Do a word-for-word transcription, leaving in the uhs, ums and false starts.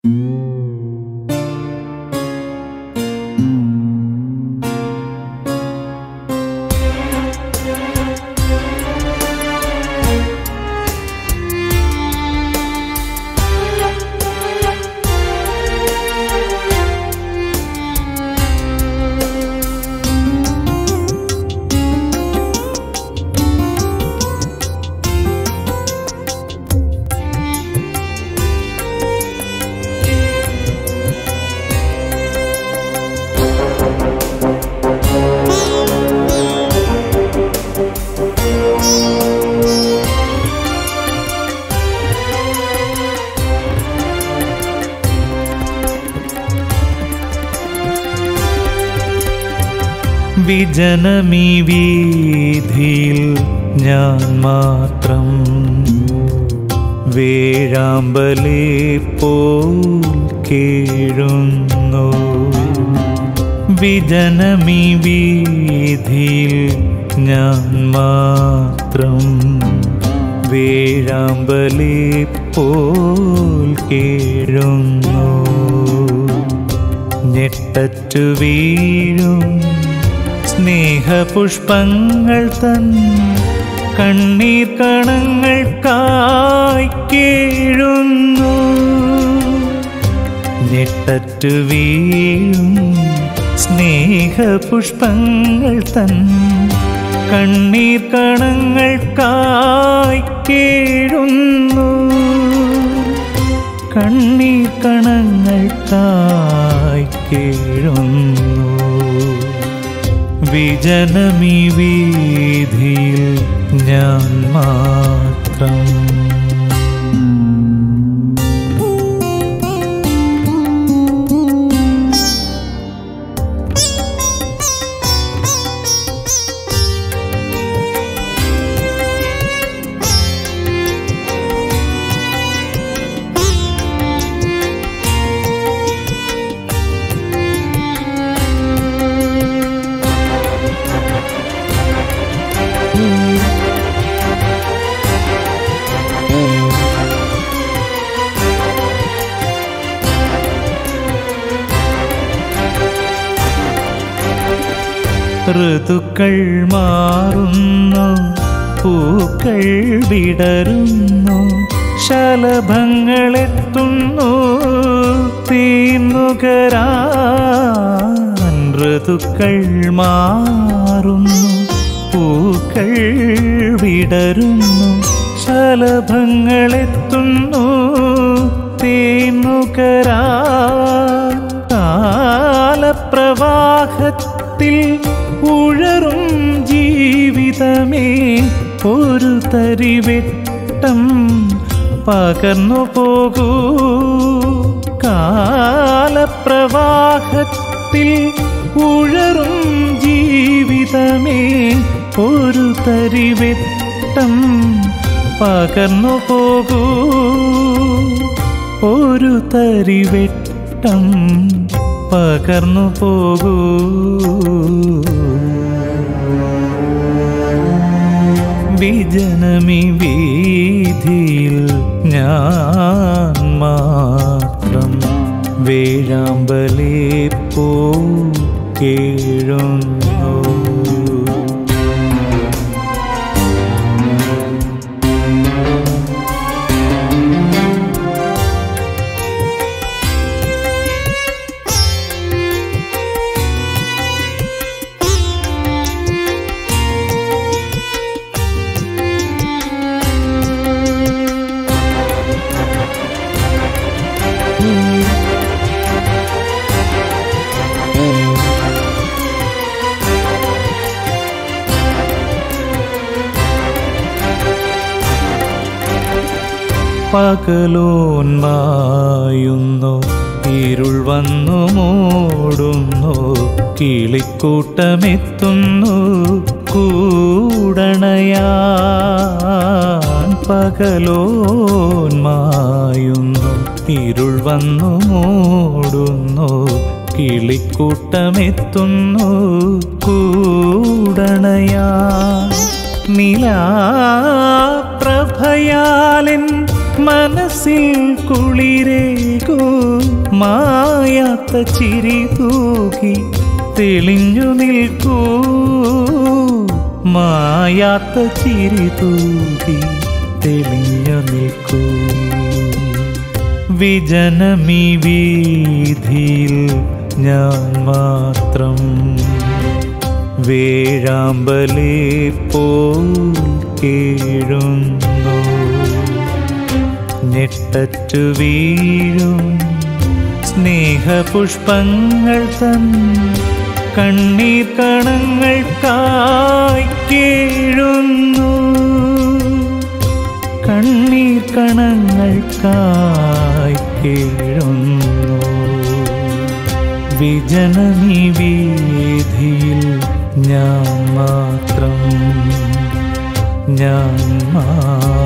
വിജനമീ വീഥിയിൽ ഞാൻ മാത്രം വേഴാമ്പലേ പോൽ കേഴുന്നു. വിജനമീ വീഥിയിൽ ഞാൻ മാത്രം വേഴാമ്പലേ പോൽ കേഴുന്നു. ഞെട്ടറ്റു വീഴും സ്നേഹപുഷ്പങ്ങൾ തൻ കണ്ണീർ കണങ്ങൾക്കായി കേഴുന്നു. ഞെട്ടറ്റു വീഴും സ്നേഹപുഷ്പങ്ങൾ തൻ കണ്ണീർ കണങ്ങൾക്കായി കേഴുന്നു. കണ്ണീർ കണങ്ങൾക്കായി കേഴുന്നു. വിജനമീ വീഥിയിൽ ഞാൻ മാത്രം. ഋതുക്കൾ മാറുന്നു, പൂക്കൾ വിടരുന്നു, ശലഭങ്ങളെത്തുന്നു തീർന്നുകരാൻ. ഋതുക്കൾ മാറുന്നു, പൂക്കൾ വിടരുന്നു, ശലഭങ്ങളെത്തുന്നു തീർന്നുകരാൻ. കാലപ്രവാഹത്തിൽ ഉഴറും ജീവിതമേ ഒരു തരിവെട്ടം പകർന്നു പോകൂ. കാലപ്രവാഹത്തിൽ ഉഴറും ജീവിതമേ ഒരു തരിവെട്ടം പകർന്നു പോകൂ. ഒരു തരിവെട്ടം പകർന്നു പോകൂ. വിജനമീ വീഥിയിൽ ഞാൻ മാത്രം വേഴാമ്പലേ പോൽ കേഴുന്നു. പകലോന്മായുന്നു, ഇരുൾ വന്നു മൂടുന്നു, കിളിക്കൂട്ടമെത്തുന്നു കൂടണയാൻ. പകലോന്മായുന്നു, ഇരുൾ വന്നു മൂടുന്നു, കിളിക്കൂട്ടമെത്തുന്നു കൂടണയാൻ. നിലാപ്രഭയാലെൻ മനസ്സിൽ കുളിരേകൂ മായാത്ത ചിരി തൂകി തെളിഞ്ഞു നിൽക്കൂ മായാത്ത ചിരി തൂകി തെളിഞ്ഞു നിൽക്കൂ വിജനമീ വീഥിയിൽ ഞാൻ മാത്രം വേഴാമ്പലേ പോൽ കേഴുന്നു ഞെട്ടറ്റു വീഴും സ്നേഹപുഷ്പങ്ങൾ തൻ കണ്ണീർ കണങ്ങൾക്കായി കേഴുന്നു കണ്ണീർ കണങ്ങൾക്കായി കേഴുന്നു വിജനമീ വീഥിയിൽ ഞാൻ മാത്രം ഞാൻ മാത്രം